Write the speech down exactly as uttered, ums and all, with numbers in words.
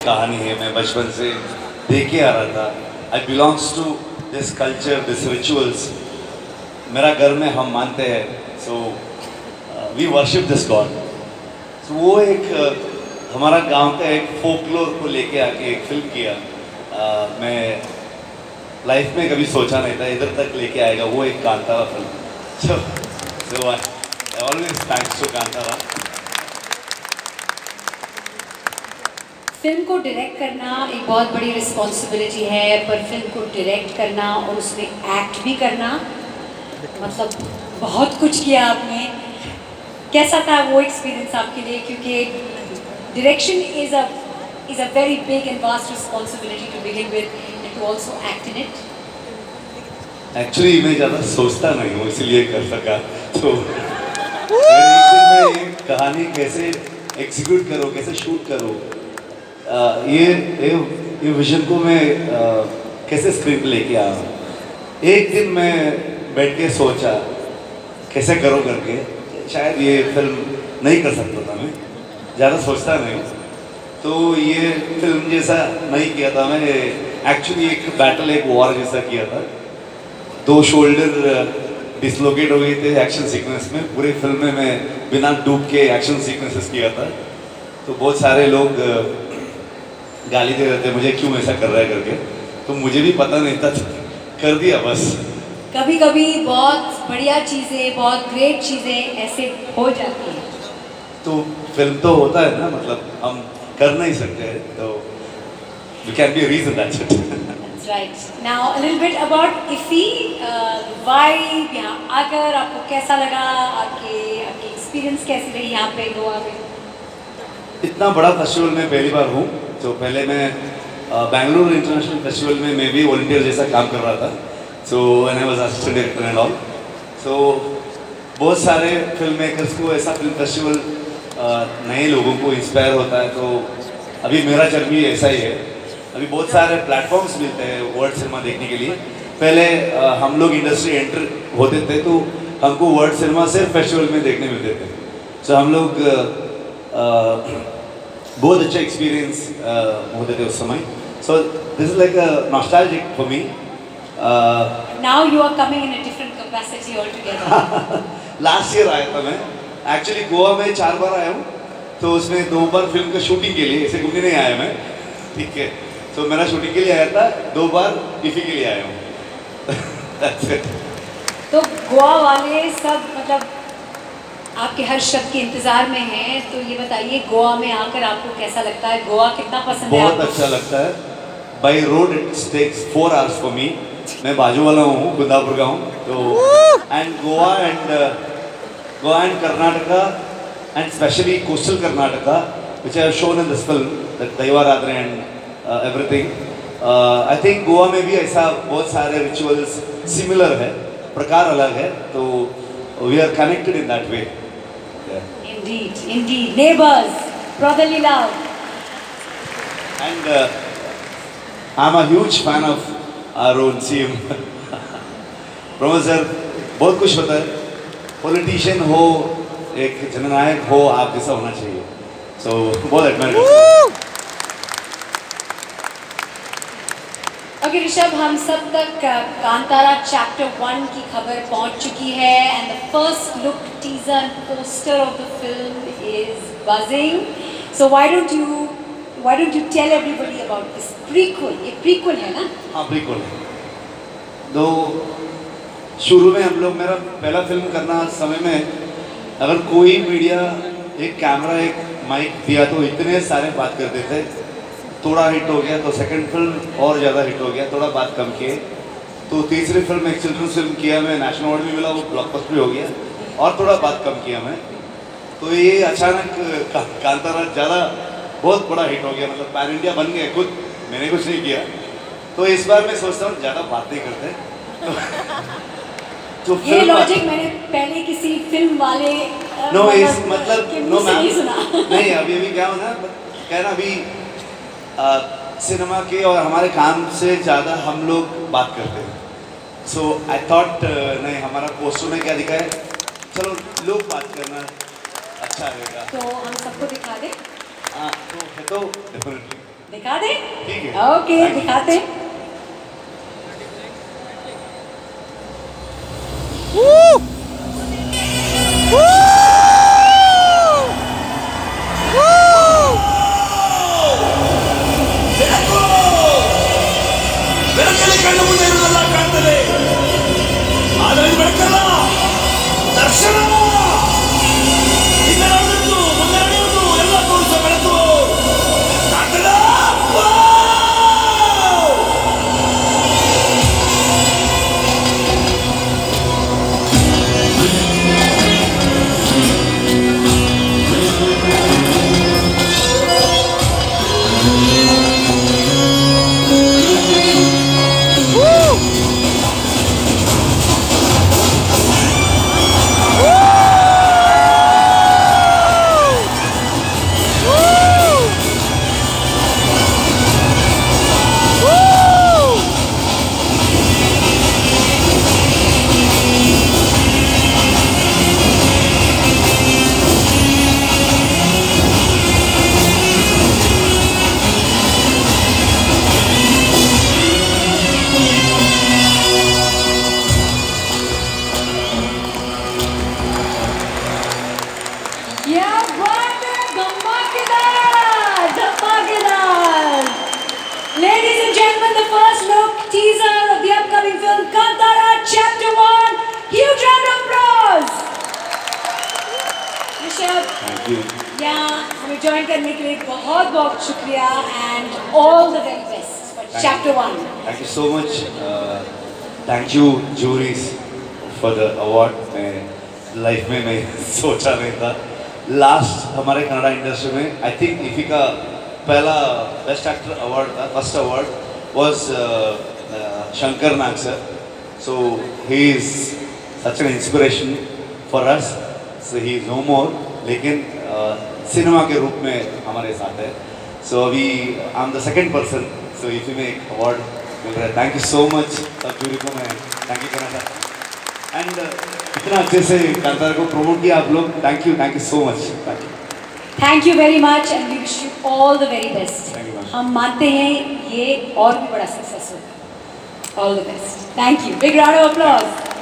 कहानी है, मैं बचपन से देख के आ रहा था. I belongs to this culture, this rituals. मेरा घर में हम मानते हैं, so uh, we worship this God. So वो एक uh, हमारा गांव का एक फोकलोर को लेके आके एक फिल्म किया. uh, मैं लाइफ में कभी सोचा नहीं था इधर तक लेके आएगा, वो एक Kantara film. So, so I, I always thanks to Kantara. Film को डायरेक्ट करना एक बहुत बड़ी रिस्पॉन्सिबिलिटी है, पर फिल्म को डायरेक्ट करना और उसमें एक्ट भी करना, मतलब बहुत कुछ किया आपने. कैसा था वो एक्सपीरियंस आपके लिए? क्योंकि direction is a is a very big and vast responsibility to begin with and to also act in it. Actually मैं ज़्यादा सोचता नहीं हूँ, इसलिए कर सका. तो एक दिन में ये कहानी कैसे एग्जीक्यूट करो, कैसे शूट करो, Uh, ये ये ये विजन को मैं uh, कैसे स्क्रीन पे लेके आया. एक दिन मैं बैठ के सोचा कैसे करो करके, शायद ये फिल्म नहीं कर सकता था. मैं ज़्यादा सोचता नहीं, तो ये फिल्म जैसा नहीं किया था मैं. एक्चुअली एक बैटल, एक वॉर जैसा किया था. दो शोल्डर डिसलोकेट हो गए थे एक्शन सीक्वेंस में. पूरे फिल्म में मैं बिना डूब के एक्शन सीक्वेंसेस किया था. तो बहुत सारे लोग गाली दे रहे थे मुझे, क्यों ऐसा कर रहा है करके. तो मुझे भी पता नहीं था, कर दिया बस. कभी कभी बहुत बढ़िया चीज़ें, बहुत ग्रेट चीज़ें ऐसे हो जाती हैं. तो फिल्म तो होता है ना, मतलब हम कर नहीं सकते, तो we can be a reason, that's it. That's right. Now a little bit about इफ़ी, vibe यहाँ आकर आपको कैसा लगा, आपके आपकी एक्सपीरियंस कैसी रही यहाँ पे गोवा में? इतना बड़ा फेस्टिवल में पहली बार हूँ. तो पहले मैं बेंगलुरु इंटरनेशनल फेस्टिवल में मैं भी वॉलंटियर जैसा काम कर रहा था. So when I was assistant director and all. So बहुत सारे फिल्म मेकर्स को ऐसा फिल्म फेस्टिवल नए लोगों को इंस्पायर होता है. तो अभी मेरा जर्नी ऐसा ही है. अभी बहुत सारे प्लेटफॉर्म्स मिलते हैं वर्ल्ड सिनेमा देखने के लिए. पहले आ, हम लोग इंडस्ट्री एंटर होते थे तो हमको वर्ल्ड सिनेमा सिर्फ फेस्टिवल में देखने मिलते थे. सो so, हम लोग आ, आ, बहुत अच्छा एक्सपीरियंस होते थे उस समय. So this is like a nostalgic for me. Now you are coming in a different capacity altogether. Last year आया था मैं. एक्चुअली गोवा में चार बार आया हूँ. तो उसमें दो बार फिल्म का शूटिंग के लिए, ऐसे घूमने नहीं आया मैं. ठीक है. तो मेरा शूटिंग के लिए आया था, दो बार इफ़ी के लिए आया हूँ. तो गोवा वाले सब मतलब आपके हर शब्द के इंतजार में हैं. तो ये बताइए गोवा में आकर आपको कैसा लगता है? गोवा कितना पसंद है आपको? बहुत अच्छा लगता है. By road it takes four hours for me. मैं बाजू वाला हूँ, कुंदापुर का हूँ. तो and Goa and Goa and Karnataka and specially coastal Karnataka which I have shown in this film, that Daivaradhana and everything. I think Goa में भी ऐसा बहुत सारे रिचुअल्स सिमिलर है, प्रकार अलग है. तो we are connected in that way. Indeed, indeed. Neighbors, brotherly love. And uh, I'm a huge fan of our own C M. Pramod sir, बहुत कुछ होता है. पॉलिटिशियन हो, एक जननायक हो, आप जैसा होना चाहिए. So बहुत एडमायर करता हूँ. ओके ऋषभ, हम सब तक कांतारा चैप्टर वन की खबर पहुंच चुकी है. And the first look teaser and poster of the film is buzzing. So why don't you why don't you tell everybody about this prequel? ये प्रीक्वल है ना? हाँ, प्रीक्वल है. तो शुरू में हम लोग, मेरा पहला फिल्म करना समय में अगर कोई मीडिया एक कैमरा एक माइक दिया तो इतने सारे बात करते थे. थोड़ा हिट हो गया तो सेकंड फिल्म और ज़्यादा हिट हो गया, थोड़ा बात कम किए. तो तीसरी फिल्म एक चिल्ड्रंस फिल्म किया मैं, नेशनल अवार्ड भी मिला, वो ब्लॉकबस्टर भी हो गया, और थोड़ा बात कम किया मैं. तो ये अचानक का, कांतारा ज़्यादा बहुत बड़ा हिट हो गया, मतलब पैन इंडिया बन गया. खुद मैंने कुछ नहीं किया. तो इस बार मैं सोचता हूँ ज़्यादा बात नहीं करते. तो, तो ये लॉजिक मैंने पहले किसी फिल्म वाले नो इस मतलब नो मैम सुना. नहीं, अभी अभी क्या हो ना, कहना अभी सिनेमा के और हमारे काम से ज़्यादा हम लोग बात करते हैं. सो आई थॉट नहीं, हमारा पोस्टर में क्या दिखा है, चलो लोग बात करना अच्छा रहेगा. तो हम सबको दिखा दें. हाँ, तो है तो डेफिनेटली. दिखा दे? ठीक है। ओके, दिखाते हैं। ಬೆಳಕಲ್ಲಿ ಕಣ್ಣು ಮುಂದೆ ಇರುವುದೆಲ್ಲ ಕಾಣ್ತದೆ, ಆದರೆ ಇದು ಬೆಳಕಲ್ಲ, ದರ್ಶನ. ಹಿಂದೆ ನಡೆದದ್ದು, ಮುಂದೆ ನಡೆಯುವುದು ಎಲ್ಲ ತೋರಿಸೋ ಬೆಳಕು ಕಾಣ್ತದ. Ladies and gentlemen, the first look teaser of the upcoming film Kantara Chapter One. Huge round of applause. Rishabh. Thank you. Yeah, हमें join करने के लिए बहुत बहुत शुक्रिया and all the very best for Thank Chapter you. One. Thank you so much. Uh, thank you juries for the award. मैं life में मैं सोचा नहीं था. लास्ट हमारे कन्नड़ा इंडस्ट्री में आई थिंक इफी का पहला बेस्ट एक्टर अवार्ड था, first award was Shankar Nag sir. So he is such an inspiration for us. So he is no more, लेकिन सिनेमा uh, के रूप में हमारे साथ है. सो अभी I am the second person. So IFFI में एक अवार्ड मिल रहा है. थैंक यू सो मच सब जूरी को मैं थैंक यू करना चाहता हूँ. एंड इतना अच्छे से कांतारा को प्रमोट किया आप लोग. Thank you, thank you so much. Thank you. Thank you very much and we wish you all the very best. Thank you, ma'am. हम मानते हैं ये और भी बड़ा सक्सेस होगा. All the best. Thank you. Big round of applause.